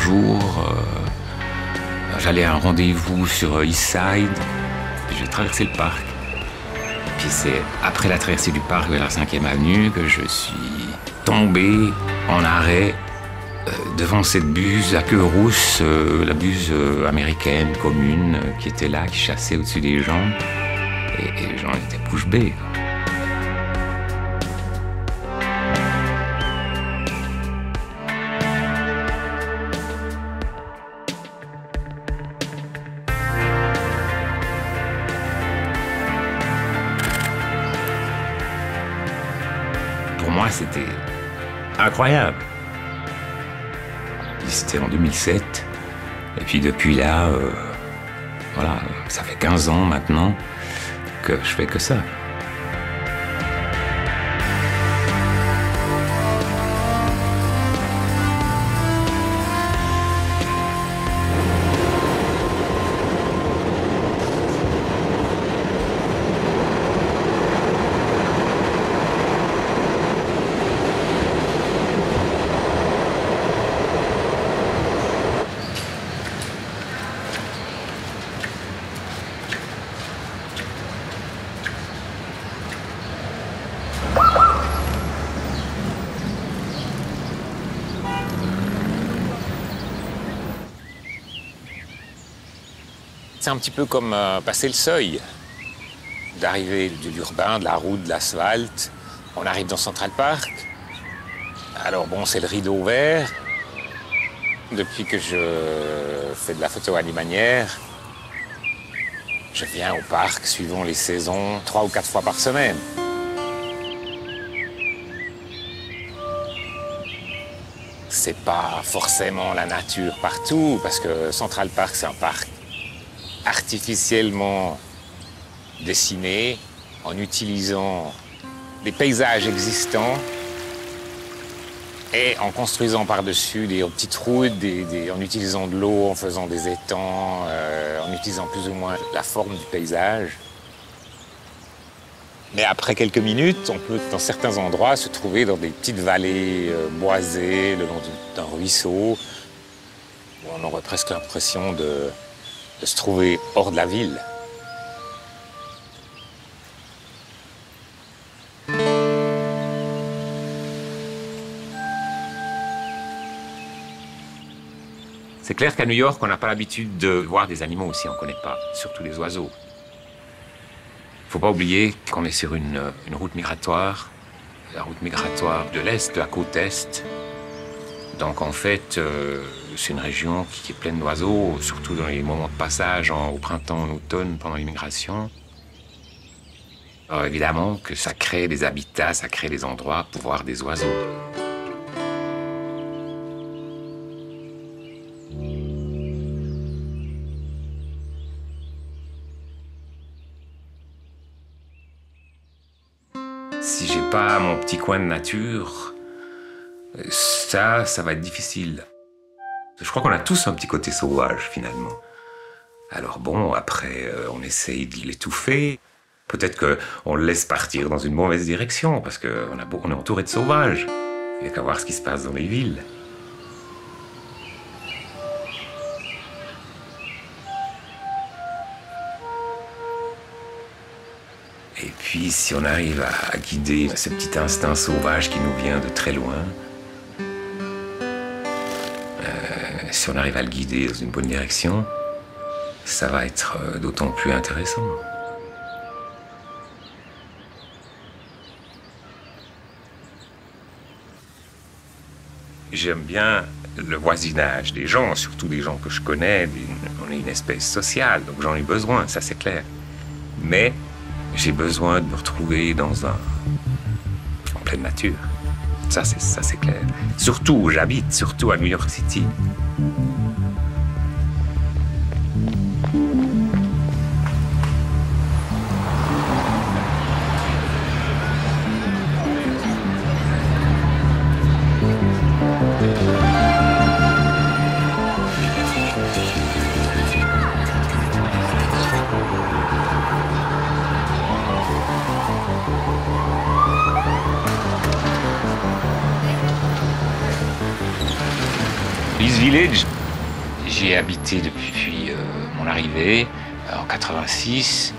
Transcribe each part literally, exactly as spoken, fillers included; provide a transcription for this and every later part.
jour, euh, j'allais à un rendez-vous sur East Side, puis j'ai traversé le parc. Puis c'est après la traversée du parc vers la cinquième avenue que je suis tombé en arrêt euh, devant cette buse à queue rousse, euh, la buse euh, américaine commune euh, qui était là, qui chassait au-dessus des gens. Et, et les gens étaient bouche bée. Pour moi, c'était incroyable. C'était en deux mille sept. Et puis depuis là, euh, voilà, ça fait quinze ans maintenant que je fais que ça. C'est un petit peu comme euh, passer le seuil, d'arriver de l'urbain, de la route, de l'asphalte. On arrive dans Central Park. Alors bon, c'est le rideau vert. Depuis que je fais de la photo animalière, je viens au parc, suivant les saisons, trois ou quatre fois par semaine. C'est pas forcément la nature partout, parce que Central Park, c'est un parc artificiellement dessiné en utilisant des paysages existants et en construisant par-dessus des petites routes, des, des, en utilisant de l'eau, en faisant des étangs, euh, en utilisant plus ou moins la forme du paysage. Mais après quelques minutes, on peut, dans certains endroits, se trouver dans des petites vallées euh, boisées, le long d'un ruisseau, où on aurait presque l'impression de de se trouver hors de la ville. C'est clair qu'à New York, on n'a pas l'habitude de voir des animaux aussi, on ne connaît pas, surtout les oiseaux. Il ne faut pas oublier qu'on est sur une, une route migratoire, la route migratoire de l'Est, de la côte Est. Donc en fait, euh, c'est une région qui est pleine d'oiseaux, surtout dans les moments de passage, en, au printemps, en automne, pendant l'immigration. Alors évidemment que ça crée des habitats, ça crée des endroits pour voir des oiseaux. Si j'ai pas mon petit coin de nature, ça, ça va être difficile. Je crois qu'on a tous un petit côté sauvage, finalement. Alors bon, après, euh, on essaye de l'étouffer. Peut-être qu'on le laisse partir dans une mauvaise direction, parce qu'on on est entouré de sauvages. Il n'y a qu'à voir ce qui se passe dans les villes. Et puis, si on arrive à guider ce petit instinct sauvage qui nous vient de très loin, si on arrive à le guider dans une bonne direction, ça va être d'autant plus intéressant. J'aime bien le voisinage des gens, surtout des gens que je connais. On est une espèce sociale, donc j'en ai besoin, ça c'est clair. Mais j'ai besoin de me retrouver dans un... en pleine nature. Ça, c'est ça, c'est clair. Surtout où j'habite, surtout à New York City. East Village, J'y ai habité depuis euh, mon arrivée, en quatre-vingt-six.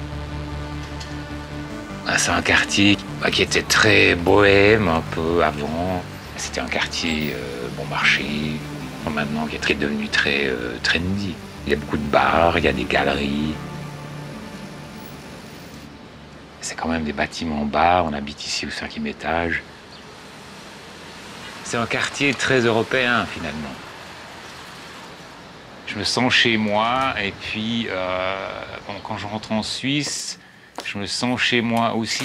C'est un quartier qui était très bohème un peu avant. C'était un quartier euh, bon marché, maintenant qui est très, devenu très euh, trendy. Il y a beaucoup de bars, il y a des galeries. C'est quand même des bâtiments bas, on habite ici au cinquième étage. C'est un quartier très européen finalement. Je me sens chez moi et puis euh, bon, quand je rentre en Suisse, je me sens chez moi aussi.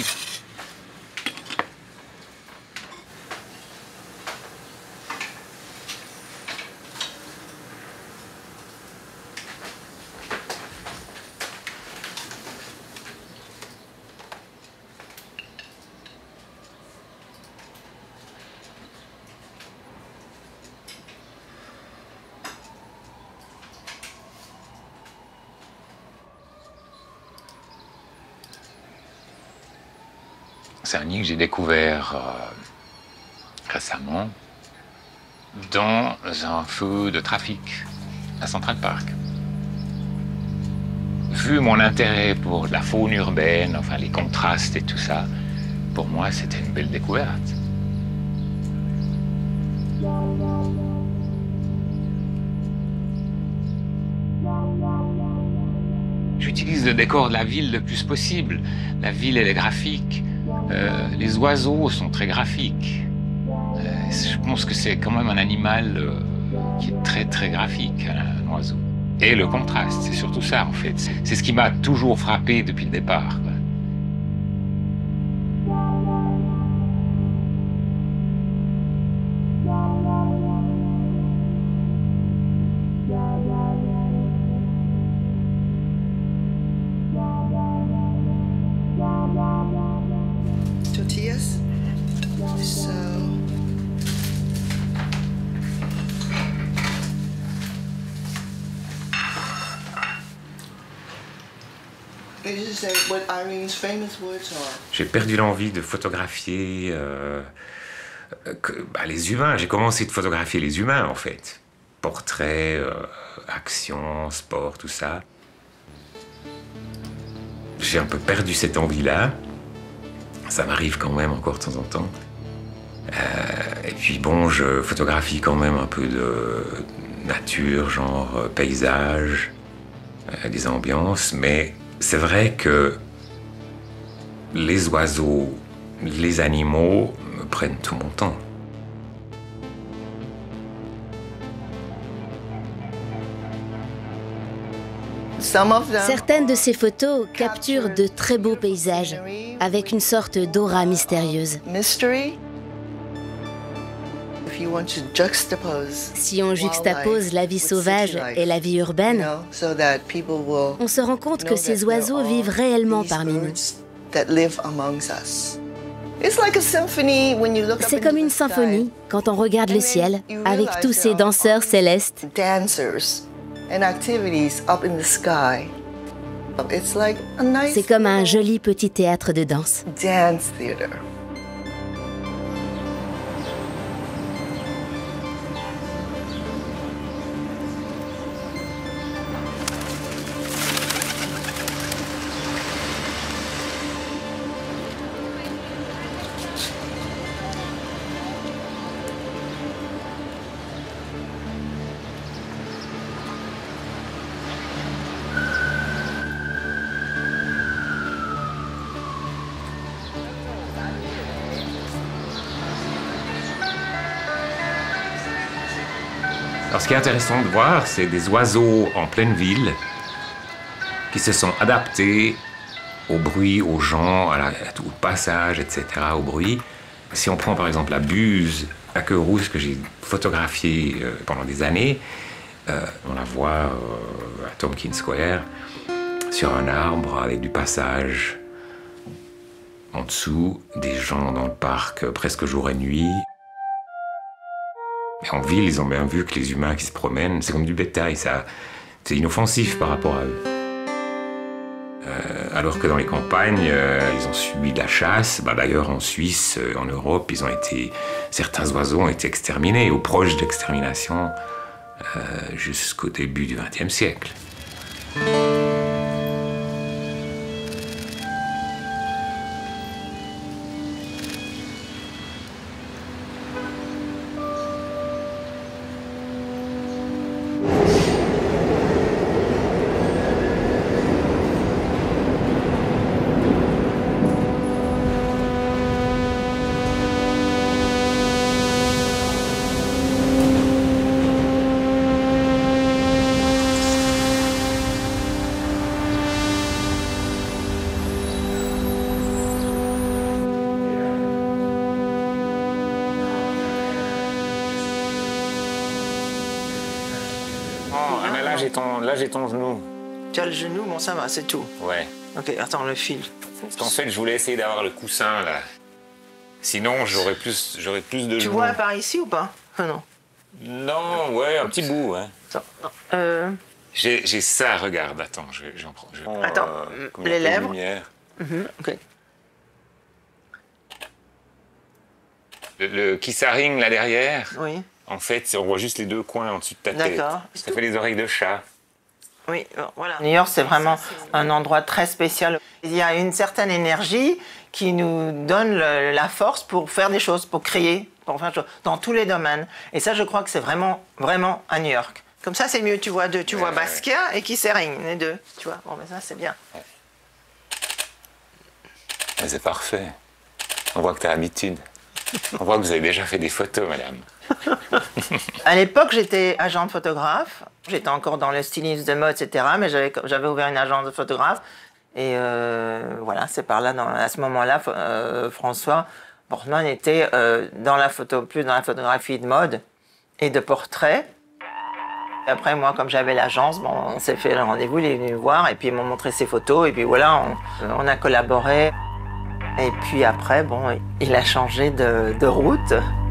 C'est un nid que j'ai découvert euh, récemment dans un feu de trafic à Central Park. Vu mon intérêt pour la faune urbaine, enfin les contrastes et tout ça, pour moi c'était une belle découverte. J'utilise le décor de la ville le plus possible. La ville, elle est graphique. Euh, les oiseaux sont très graphiques. Euh, je pense que c'est quand même un animal euh, qui est très très graphique, un oiseau. Et le contraste, c'est surtout ça en fait. C'est ce qui m'a toujours frappé depuis le départ, quoi. Tortillas. So this is uh, what Irene's famous words are. J'ai perdu l'envie de photographier euh, que, bah, les humains. J'ai commencé de photographier les humains en fait. Portraits, euh, action, sport, tout ça. J'ai un peu perdu cette envie-là. Ça m'arrive quand même encore de temps en temps. Euh, et puis bon, je photographie quand même un peu de nature, genre euh, paysage, euh, des ambiances. Mais c'est vrai que les oiseaux, les animaux me prennent tout mon temps. Certaines de ces photos capturent de très beaux paysages, avec une sorte d'aura mystérieuse. Si on juxtapose la vie sauvage et la vie urbaine, on se rend compte que ces oiseaux vivent réellement parmi nous. C'est comme une symphonie quand on regarde le ciel, avec tous ces danseurs célestes. C'est comme un joli petit théâtre de danse. Alors, ce qui est intéressant de voir, c'est des oiseaux en pleine ville qui se sont adaptés au bruit, aux gens, à la, au passage, et cetera, au bruit. Si on prend par exemple la buse à queue rouge que j'ai photographiée euh, pendant des années, euh, on la voit euh, à Tompkins Square, sur un arbre avec du passage. En dessous, des gens dans le parc euh, presque jour et nuit. Et en ville, ils ont bien vu que les humains qui se promènent, c'est comme du bétail, ça, c'est inoffensif par rapport à eux. Euh, alors que dans les campagnes, euh, ils ont subi de la chasse. Bah, d'ailleurs, en Suisse, euh, en Europe, ils ont été, certains oiseaux ont été exterminés ou proches d'extermination euh, jusqu'au début du vingtième siècle. Ah, mais là j'ai ton, là j'ai ton genou. Tu as le genou, bon ça va, c'est tout. Ouais. Ok, attends, le fil. Parce qu'en fait, je voulais essayer d'avoir le coussin là. Sinon, j'aurais plus, j'aurais plus de genoux. Tu vois par ici ou pas? Ah non. Non, ouais, un petit bout, ouais. Attends, non. Euh... J'ai, j'ai ça, regarde, attends, je, j'en prends. Je prends attends, euh, les lèvres. Mm-hmm. Ok. Le, le kissaring là derrière. Oui. En fait, on voit juste les deux coins en dessous de ta tête. D'accord. Ça fait les oreilles de chat. Oui, bon, voilà. New York, c'est vraiment un endroit très spécial. Il y a une certaine énergie qui nous donne le, la force pour faire des choses, pour créer, pour faire des choses, dans tous les domaines. Et ça, je crois que c'est vraiment, vraiment à New York. Comme ça, c'est mieux, tu vois deux. Tu ouais, vois Basquiat ouais. et Kissaring, les deux. Tu vois, bon, mais ça, c'est bien. Ouais. Mais c'est parfait. On voit que tu as l'habitude. On voit que vous avez déjà fait des photos, madame. À l'époque, j'étais agent de photographe. J'étais encore dans le stylisme de mode, et cetera. Mais j'avais, j'avais ouvert une agence de photographe. Et euh, voilà, c'est par là, dans, à ce moment-là, euh, François Portman était euh, dans la photo, plus dans la photographie de mode et de portrait. Et après, moi, comme j'avais l'agence, bon, on s'est fait le rendez-vous, il est venu me voir, et puis ils m'ont montré ses photos, et puis voilà, on, on a collaboré. Et puis après, bon, il a changé de, de route.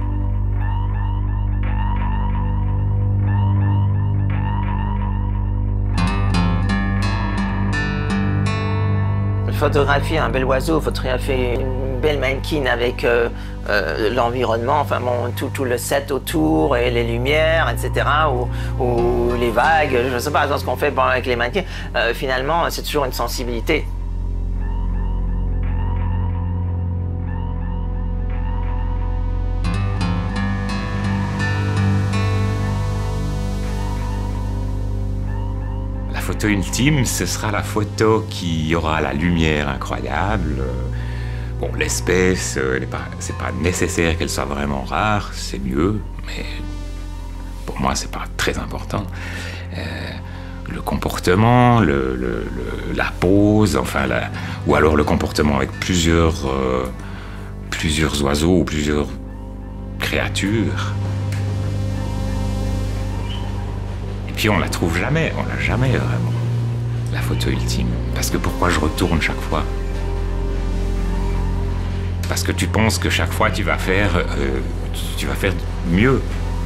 Photographier un bel oiseau, photographier une belle mannequin avec euh, euh, l'environnement, enfin bon, tout, tout le set autour et les lumières, et cetera. Ou, ou les vagues, je ne sais pas, ce qu'on fait bon, avec les mannequins. Euh, finalement, c'est toujours une sensibilité. La photo ultime, ce sera la photo qui aura la lumière incroyable. Bon, l'espèce, c'est pas nécessaire qu'elle soit vraiment rare, c'est mieux, mais pour moi, c'est pas très important. Euh, le comportement, le, le, le, la pose, enfin, la, ou alors le comportement avec plusieurs, euh, plusieurs oiseaux ou plusieurs créatures. Puis on la trouve jamais, on l'a jamais vraiment, la photo ultime. Parce que pourquoi je retourne chaque fois? Parce que tu penses que chaque fois tu vas faire, euh, tu vas faire mieux.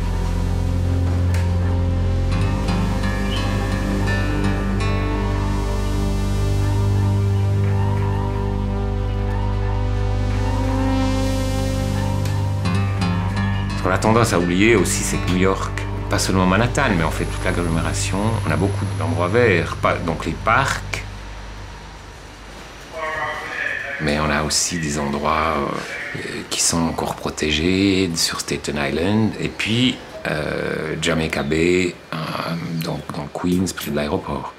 Ce qu'on a tendance à oublier aussi, c'est que New York, pas seulement Manhattan, mais on fait toute l'agglomération. On a beaucoup d'endroits verts, donc les parcs. Mais on a aussi des endroits euh, qui sont encore protégés sur Staten Island. Et puis euh, Jamaica Bay, euh, donc dans Queens, près de l'aéroport.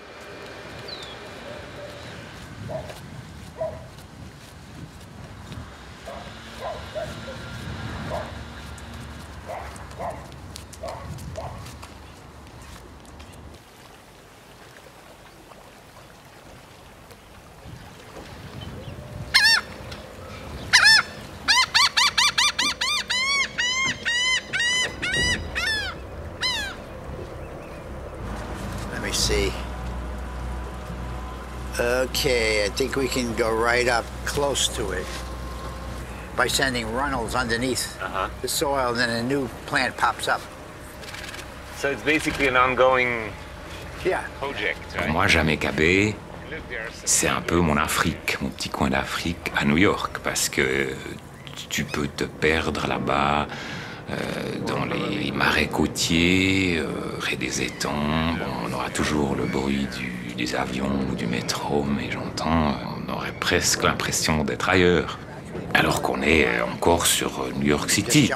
See. Okay, I think we can go right up close to it by sending runnels underneath uh-huh. the soil, and then a new plant pops up. So it's basically an ongoing yeah. project, right? Pour moi, Jamaica Bay, c'est un peu mon Afrique, mon petit coin d'Afrique à New York, parce que tu peux te perdre là-bas. Euh, dans les marais côtiers, euh, près des étangs, bon, on aura toujours le bruit du, des avions ou du métro, mais j'entends, on aurait presque l'impression d'être ailleurs, alors qu'on est encore sur New York City.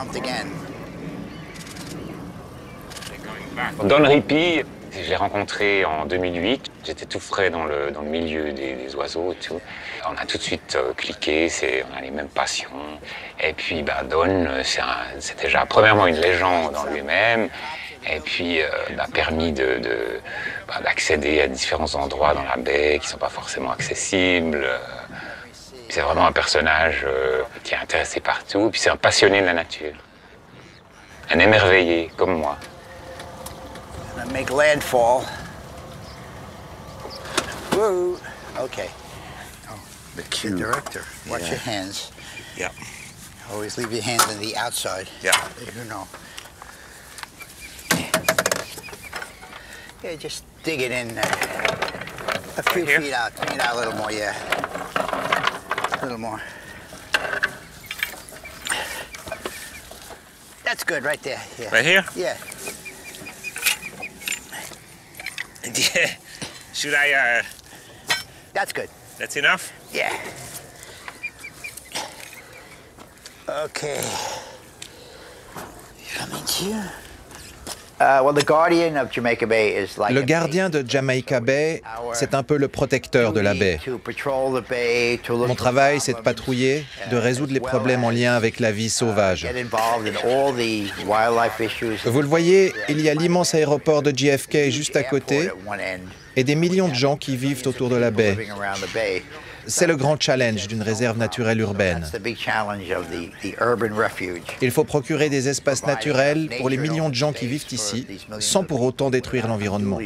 Don Rippy, je l'ai rencontré en deux mille huit. J'étais tout frais dans le, dans le milieu des, des oiseaux et tout. On a tout de suite euh, cliqué, c'est, on a les mêmes passions. Et puis bah, Don, c'est, un, c'est déjà premièrement une légende en lui-même. Et puis euh, m'a permis de, de, bah, d'accéder à différents endroits dans la baie qui ne sont pas forcément accessibles. C'est vraiment un personnage euh, qui est intéressé partout. Puis c'est un passionné de la nature. Un émerveillé comme moi. And make landfall. Woo. Okay. Oh, the cue. Director, watch yeah. your hands. Yeah. Always leave your hands on the outside. Yeah. You know. Yeah, just dig it in uh, a few right feet out. Bring it out a little more, yeah. A little more. That's good, right there. Yeah. Right here? Yeah. Should I, uh... That's good. That's enough? Yeah. Okay. Coming here. Uh, well, the guardian of Jamaica Bay is like Le gardien de Jamaica Bay, c'est un peu le protecteur de la baie. Mon travail, c'est de patrouiller, de résoudre les problèmes en lien avec la vie sauvage. Vous le voyez, il y a l'immense aéroport de J F K juste à côté et des millions de gens qui vivent autour de la baie. C'est le grand challenge d'une réserve naturelle urbaine. Il faut procurer des espaces naturels pour les millions de gens qui vivent ici, sans pour autant détruire l'environnement.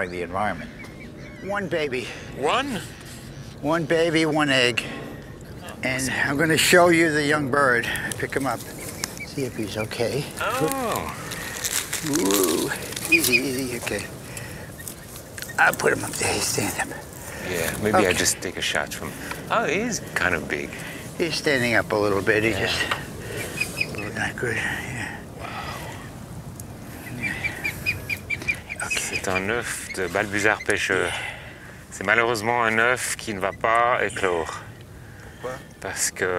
One baby. One? One baby, one egg. And I'm going to show you the young bird. Pick him up. See if he's okay. Oh. Ooh. Easy, easy, okay. I'll put him up there. He's standing up. Yeah, maybe okay. I just take a shot from... Oh, he is kind of big. He's standing up a little bit. He yeah. just... Not good. Yeah. Wow. Yeah. Okay. C'est un œuf de balbuzard pêcheur. C'est malheureusement un œuf qui ne va pas éclore. Pourquoi? Parce que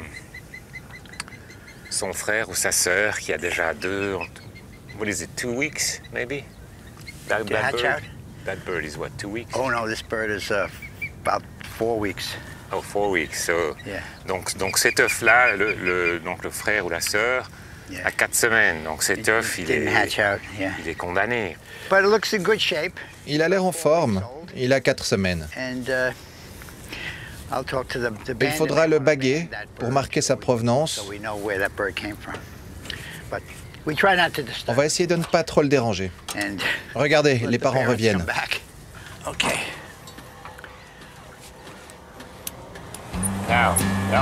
son frère ou sa sœur, qui a déjà deux... What is it, two weeks, maybe? That, to that hatch bird? out? That bird is what, two weeks? Oh no, this bird is uh, about four weeks. Oh, four weeks. So, yeah. Donc, donc cet œuf-là, le, le, donc le frère ou la sœur, yeah. a quatre semaines. Donc cet it, œuf, it il, est, hatch out. Yeah. il est condamné. But it looks in good shape. Il a l'air en forme. Il a quatre semaines. And, uh, I'll talk to the, the Il faudra le baguer pour marquer sa provenance. So we know where that bird came from. But we try not to disturb. On va essayer de ne pas trop le déranger. And regardez, les parents reviennent. Okay. Now, yeah.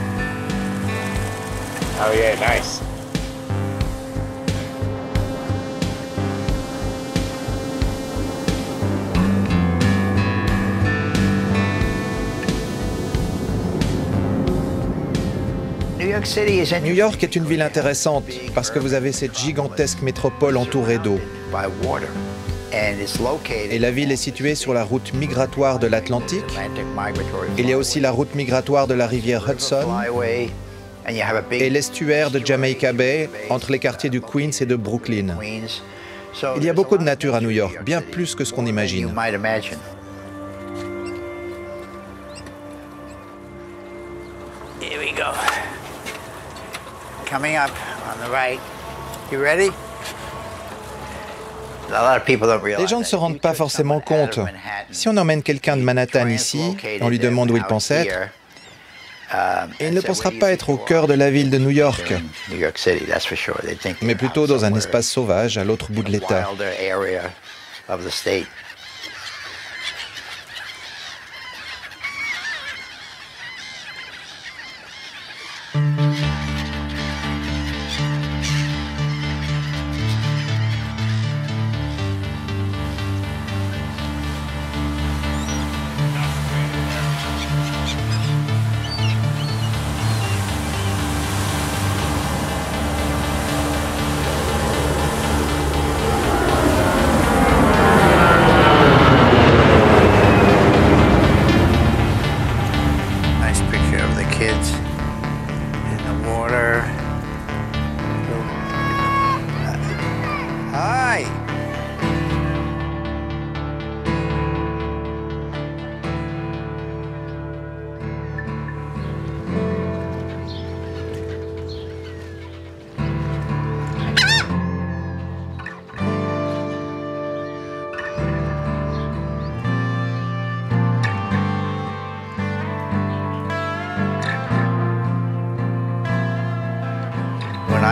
Oh yeah, nice. New York est une ville intéressante parce que vous avez cette gigantesque métropole entourée d'eau. Et la ville est située sur la route migratoire de l'Atlantique. Il y a aussi la route migratoire de la rivière Hudson et l'estuaire de Jamaica Bay entre les quartiers du Queens et de Brooklyn. Il y a beaucoup de nature à New York, bien plus que ce qu'on imagine. Here we go. Coming up on the right. You ready? Les gens ne se rendent pas forcément compte. Si on emmène quelqu'un de Manhattan ici, on lui demande où il pense être, et il ne pensera pas être au cœur de la ville de New York, mais plutôt dans un espace sauvage à l'autre bout de l'État.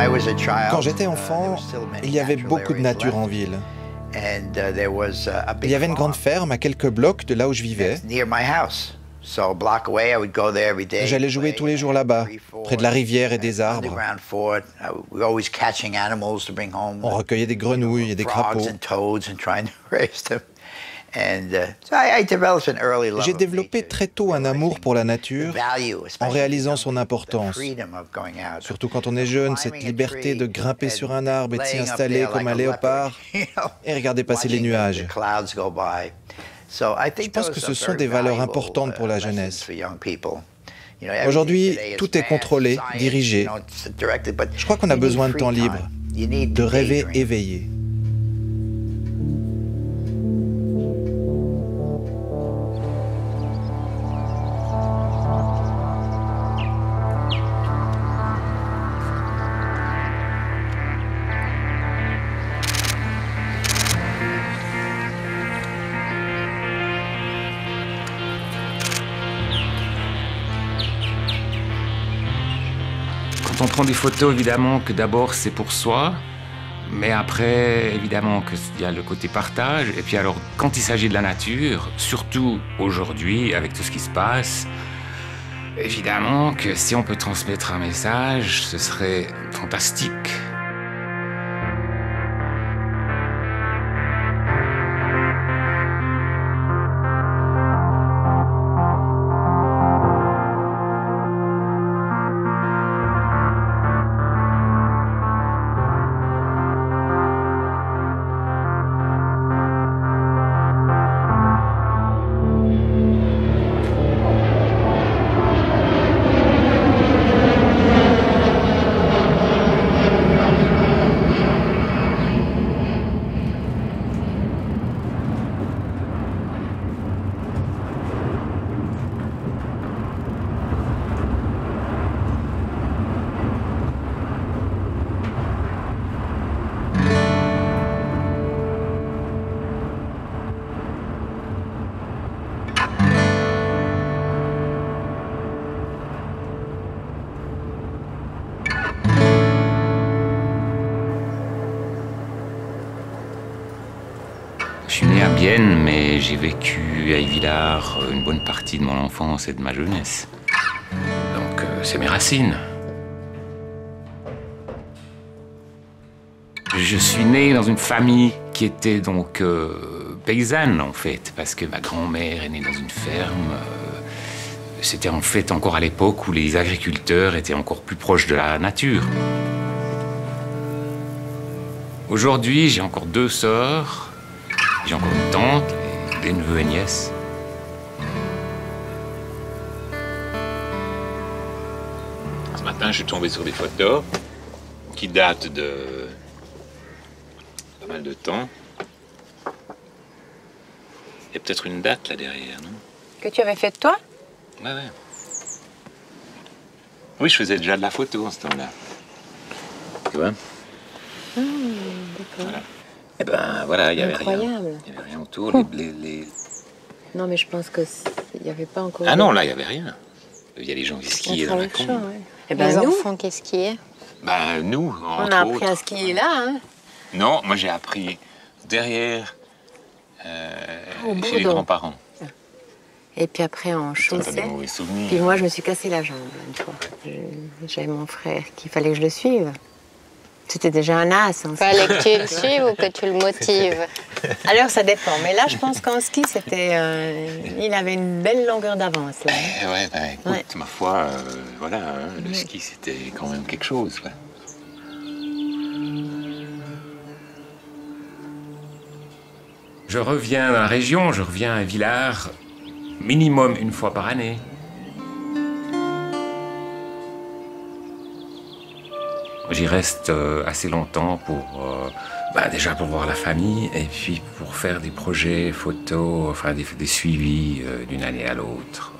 Quand j'étais enfant, il y avait beaucoup de nature en ville. Il y avait une grande ferme à quelques blocs de là où je vivais. J'allais jouer tous les jours là-bas, près de la rivière et des arbres. On recueillait des grenouilles et des crapauds. J'ai développé très tôt un amour pour la nature en réalisant son importance. Surtout quand on est jeune, cette liberté de grimper sur un arbre et de s'y installer comme un léopard et regarder passer les nuages. Je pense que ce sont des valeurs importantes pour la jeunesse. Aujourd'hui, tout est contrôlé, dirigé. Je crois qu'on a besoin de temps libre, de rêver éveillé. On prend des photos, évidemment, que d'abord c'est pour soi, mais après, évidemment, qu'il y a le côté partage. Et puis alors, quand il s'agit de la nature, surtout aujourd'hui, avec tout ce qui se passe, évidemment que si on peut transmettre un message, ce serait fantastique. Je suis né à Bienne, mais j'ai vécu à Yvillars une bonne partie de mon enfance et de ma jeunesse. Donc, euh, c'est mes racines. Je suis né dans une famille qui était donc euh, paysanne, en fait, parce que ma grand-mère est née dans une ferme. Euh, C'était en fait encore à l'époque où les agriculteurs étaient encore plus proches de la nature. Aujourd'hui, j'ai encore deux sœurs. J'ai encore une tante, et des neveux et nièces. Ce matin, je suis tombé sur des photos qui datent de pas mal de temps. Il y a peut-être une date là derrière, non? Que tu avais fait de toi? Ouais, ouais. Oui, je faisais déjà de la photo en ce temps-là. Tu vois? Ah, d'accord. Voilà. Eh ben voilà, il n'y avait rien. Incroyable. Il n'y avait rien autour. Les, les, les... Non, mais je pense qu'il n'y avait pas encore... Ah non, là, il n'y avait rien. Il y a les gens qui skiaient dans la combe. Ouais. Eh ben, les nous, enfants qui skiaient. Ben, nous, entre on a appris autres. à skier là, hein. Non, moi j'ai appris derrière, euh, Au chez les Bourdon. grands-parents. Et puis après, on T'as chaussait. des mauvais souvenirs. Puis moi, je me suis cassé la jambe une fois. Je- J'avais mon frère qu'il fallait que je le suive. C'était déjà un as. Hein. Fallait que tu le suives ou que tu le motives. Alors, ça dépend. Mais là, je pense qu'en ski, c'était, euh, il avait une belle longueur d'avance. Là. Eh ouais, ben écoute, Ouais. ma foi, euh, voilà, hein, le ski c'était quand même quelque chose. Ouais. Je reviens dans la région, je reviens à Villars minimum une fois par année. J'y reste euh, assez longtemps pour, euh, bah, déjà pour voir la famille et puis pour faire des projets photos, enfin des, des suivis euh, d'une année à l'autre.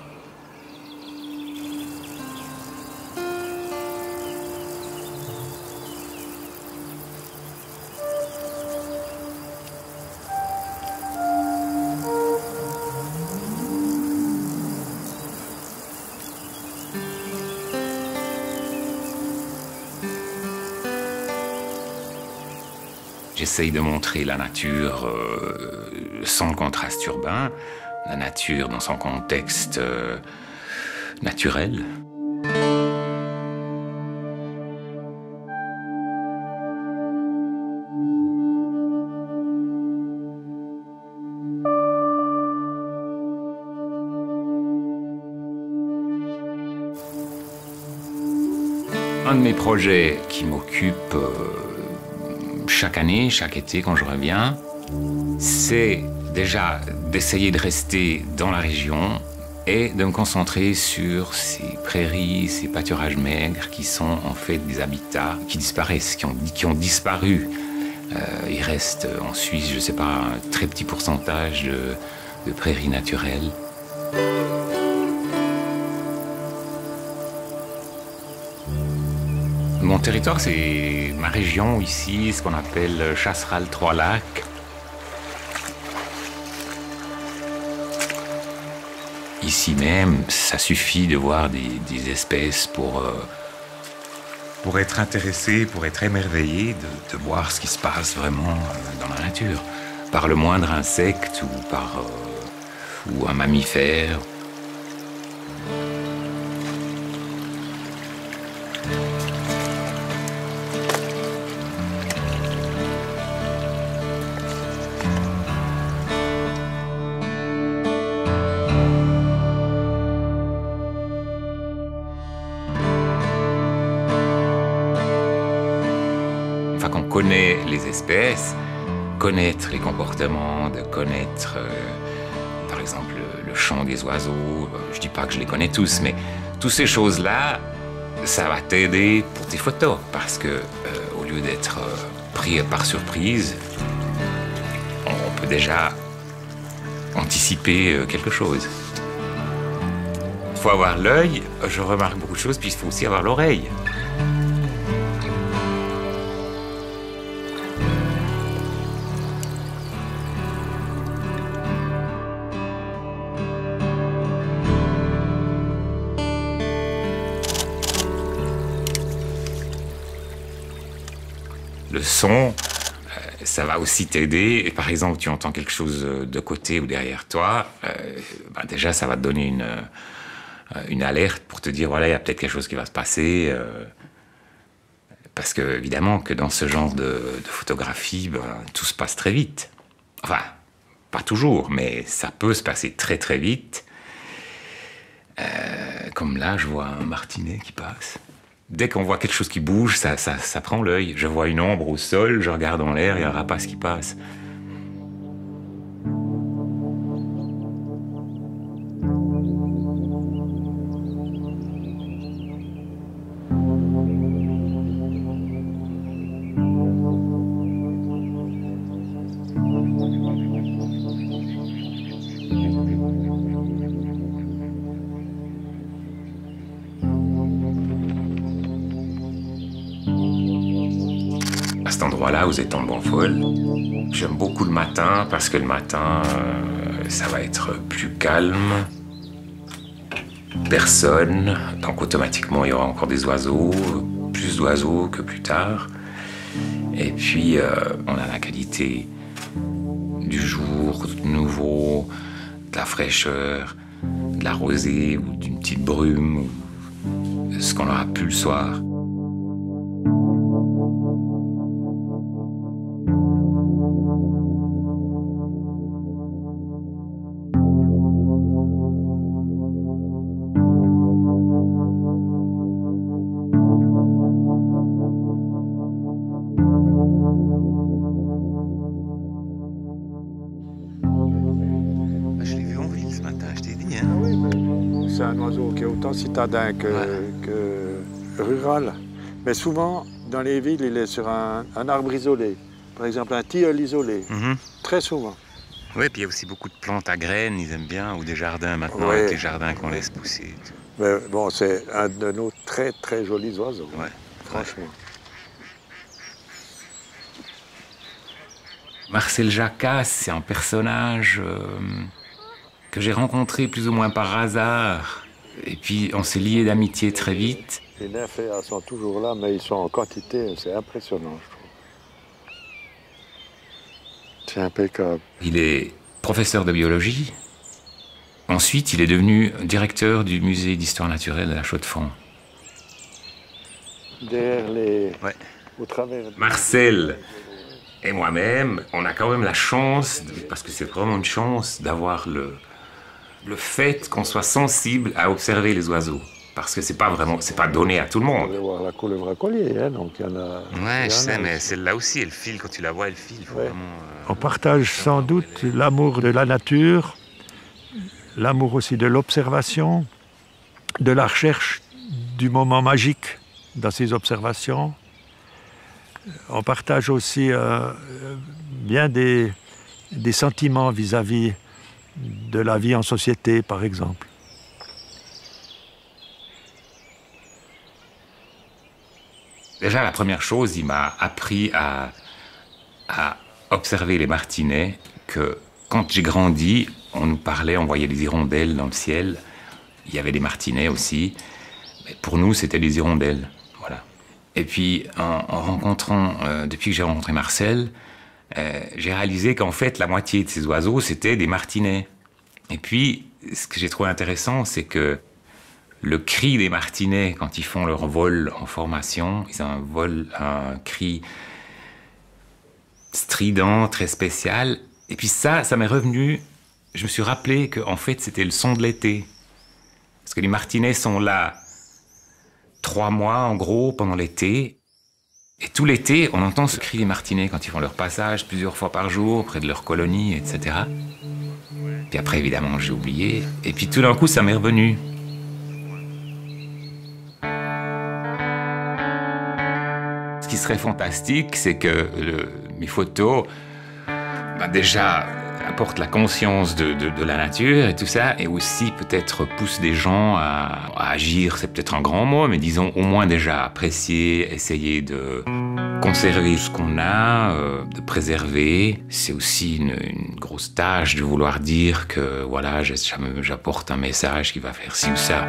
J'essaye de montrer la nature euh, sans contraste urbain, la nature dans son contexte euh, naturel. Un de mes projets qui m'occupe euh, chaque année, chaque été quand je reviens, c'est déjà d'essayer de rester dans la région et de me concentrer sur ces prairies, ces pâturages maigres qui sont en fait des habitats qui disparaissent, qui ont, qui ont disparu. Euh, il reste en Suisse, je ne sais pas, un très petit pourcentage de, de prairies naturelles. Mon territoire, c'est ma région ici, ce qu'on appelle Chasseral-Trois-Lacs. Ici même, ça suffit de voir des, des espèces pour, euh, pour être intéressé, pour être émerveillé, de, de voir ce qui se passe vraiment euh, dans la nature. Par le moindre insecte ou par euh, ou un mammifère. Enfin, qu'on connaît les espèces, connaître les comportements, de connaître, euh, par exemple, le, le chant des oiseaux. Euh, je dis pas que je les connais tous, mais toutes ces choses-là, ça va t'aider pour tes photos, parce que euh, au lieu d'être euh, pris par surprise, on peut déjà anticiper euh, quelque chose. Il faut avoir l'œil, je remarque beaucoup de choses, puis il faut aussi avoir l'oreille. Le son, euh, ça va aussi t'aider. Par exemple, tu entends quelque chose de côté ou derrière toi, euh, ben déjà, ça va te donner une, euh, une alerte pour te dire, voilà, il y a peut-être quelque chose qui va se passer. Euh, parce que, évidemment, que dans ce genre de, de photographie, ben, tout se passe très vite. Enfin, pas toujours, mais ça peut se passer très, très vite. Euh, comme là, je vois un martinet qui passe. Dès qu'on voit quelque chose qui bouge, ça, ça, ça prend l'œil. Je vois une ombre au sol, je regarde en l'air, il y a un rapace qui passe. À cet endroit-là, vous êtes en Bonfol. J'aime beaucoup le matin parce que le matin, euh, ça va être plus calme. Personne, donc automatiquement il y aura encore des oiseaux, plus d'oiseaux que plus tard. Et puis euh, on a la qualité du jour, du nouveau, de la fraîcheur, de la rosée ou d'une petite brume, ou ce qu'on aura plus le soir. Je l'ai vu en ville ce matin, je t'ai dit. Hein. Ah oui, c'est un oiseau qui est autant citadin que, ouais. que rural. Mais souvent, dans les villes, il est sur un, un arbre isolé. Par exemple, un tilleul isolé. Mm-hmm. Très souvent. Oui, puis il y a aussi beaucoup de plantes à graines, ils aiment bien, ou des jardins maintenant, ouais. Avec les jardins qu'on laisse pousser. Mais bon, c'est un de nos très très jolis oiseaux. Ouais. Franchement. Marcel Jacas, c'est un personnage euh, que j'ai rencontré plus ou moins par hasard. Et puis on s'est liés d'amitié très vite. Les nymphéas sont toujours là, mais ils sont en quantité, c'est impressionnant, je trouve. C'est impeccable. Il est professeur de biologie. Ensuite, il est devenu directeur du musée d'histoire naturelle de la Chaux-de-Fonds. Derrière les... Ouais. Au travers... Marcel et moi-même, on a quand même la chance, parce que c'est vraiment une chance, d'avoir le, le fait qu'on soit sensible à observer les oiseaux. Parce que c'est pas vraiment, c'est pas donné à tout le monde. On va voir la couleuvre à collier, hein, donc il y en a... Ouais, je sais, mais celle-là aussi, elle file, quand tu la vois, elle file. Faut ouais. vraiment, euh... On partage sans doute l'amour de la nature, l'amour aussi de l'observation, de la recherche du moment magique dans ces observations. On partage aussi euh, bien des, des sentiments vis-à-vis de la vie en société, par exemple. Déjà, la première chose, il m'a appris à, à observer les martinets, que quand j'ai grandi, on nous parlait, on voyait des hirondelles dans le ciel. Il y avait des martinets aussi. Mais pour nous, c'était des hirondelles. Voilà. Et puis, en, en rencontrant, euh, depuis que j'ai rencontré Marcel, euh, j'ai réalisé qu'en fait, la moitié de ces oiseaux, c'était des martinets. Et puis, ce que j'ai trouvé intéressant, c'est que le cri des martinets, quand ils font leur vol en formation, ils ont un vol, un cri strident, très spécial. Et puis ça, ça m'est revenu, je me suis rappelé qu'en fait, c'était le son de l'été. Parce que les martinets sont là trois mois, en gros, pendant l'été. Et tout l'été, on entend ce cri des martinets quand ils font leur passage plusieurs fois par jour, près de leur colonie, et cetera. Puis après, évidemment, j'ai oublié. Et puis tout d'un coup, ça m'est revenu. Ce qui serait fantastique, c'est que le, mes photos, ben déjà, apportent la conscience de, de, de la nature et tout ça, et aussi peut-être poussent des gens à, à agir, c'est peut-être un grand mot, mais disons au moins déjà apprécier, essayer de conserver ce qu'on a, euh, de préserver. C'est aussi une, une grosse tâche de vouloir dire que voilà, j'apporte un message qui va faire ci ou ça.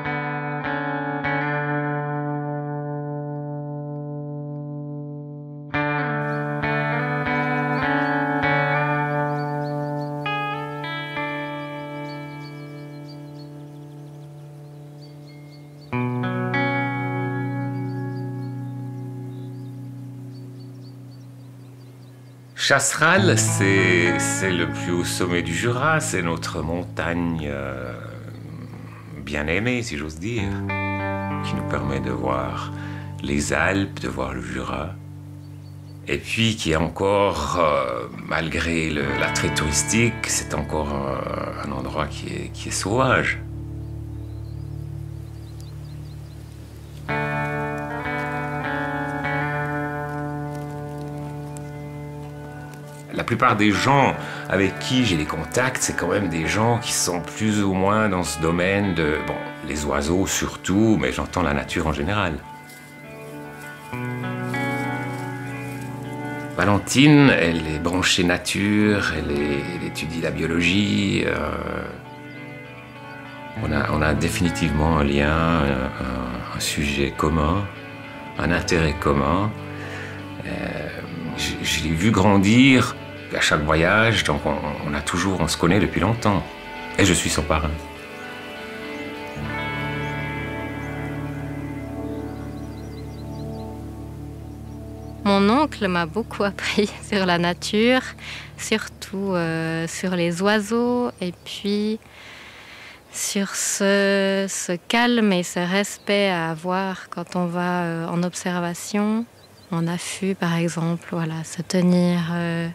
Chasseral, c'est le plus haut sommet du Jura, c'est notre montagne euh, bien aimée, si j'ose dire, qui nous permet de voir les Alpes, de voir le Jura, et puis qui est encore, euh, malgré l'attrait touristique, c'est encore euh, un endroit qui est, qui est sauvage. La plupart des gens avec qui j'ai des contacts, c'est quand même des gens qui sont plus ou moins dans ce domaine de, bon, les oiseaux surtout, mais j'entends la nature en général. Valentine, elle est branchée nature, elle, est, elle étudie la biologie. Euh, on, a, on a définitivement un lien, un, un sujet commun, un intérêt commun. Euh, je je l'ai vu grandir à chaque voyage, donc on, on a toujours, on se connaît depuis longtemps. Et je suis son parrain. Mon oncle m'a beaucoup appris sur la nature, surtout euh, sur les oiseaux, et puis sur ce, ce calme et ce respect à avoir quand on va euh, en observation, en affût par exemple, voilà, se tenir euh,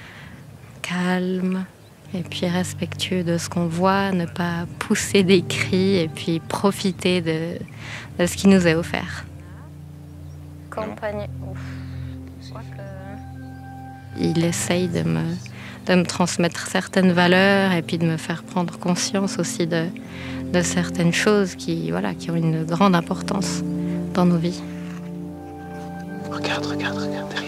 calme et puis respectueux de ce qu'on voit, ne pas pousser des cris et puis profiter de, de ce qui nous est offert. Compagnie. Il essaye de me, de me transmettre certaines valeurs et puis de me faire prendre conscience aussi de, de certaines choses qui, voilà, qui ont une grande importance dans nos vies. Regarde, regarde, regarde derrière.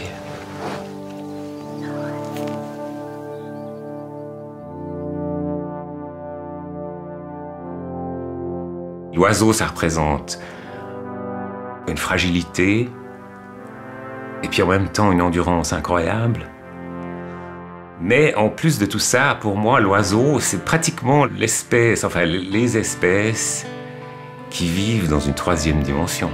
L'oiseau, ça représente une fragilité et puis en même temps une endurance incroyable. Mais en plus de tout ça, pour moi, l'oiseau, c'est pratiquement l'espèce, enfin les espèces qui vivent dans une troisième dimension.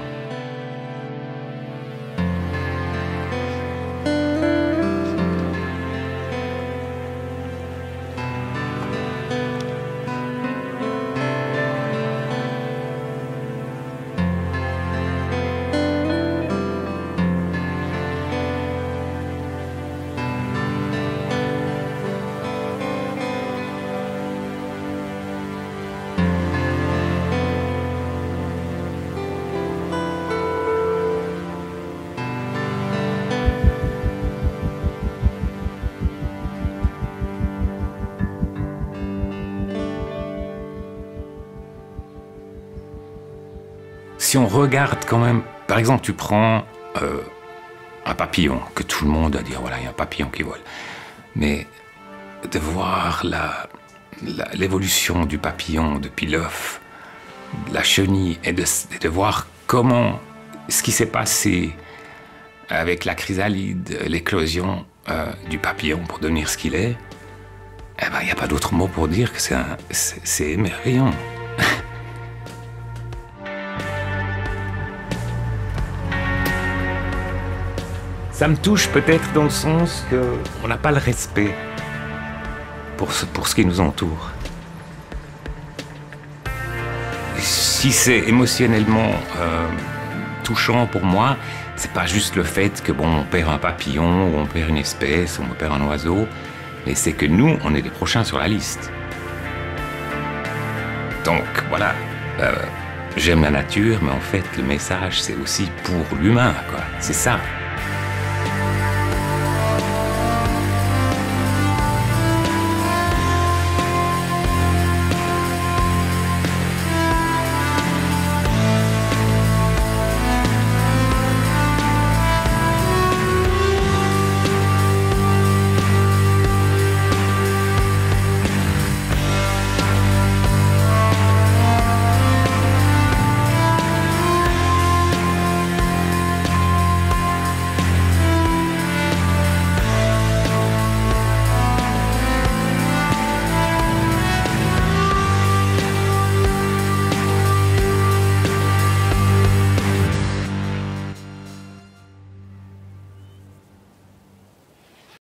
Si on regarde quand même, par exemple, tu prends euh, un papillon, que tout le monde va dire, voilà, il y a un papillon qui vole. Mais de voir l'évolution du papillon depuis l'œuf, la chenille, et de, de voir comment, ce qui s'est passé avec la chrysalide, l'éclosion euh, du papillon pour devenir ce qu'il est, eh ben, il n'y a pas d'autre mot pour dire que c'est émerveillant. Ça me touche peut-être dans le sens qu'on n'a pas le respect pour ce, pour ce qui nous entoure. Si c'est émotionnellement euh, touchant pour moi, c'est pas juste le fait que bon, on perd un papillon, ou on perd une espèce, ou on perd un oiseau, mais c'est que nous, on est les prochains sur la liste. Donc voilà, euh, j'aime la nature, mais en fait, le message, c'est aussi pour l'humain, quoi. C'est ça.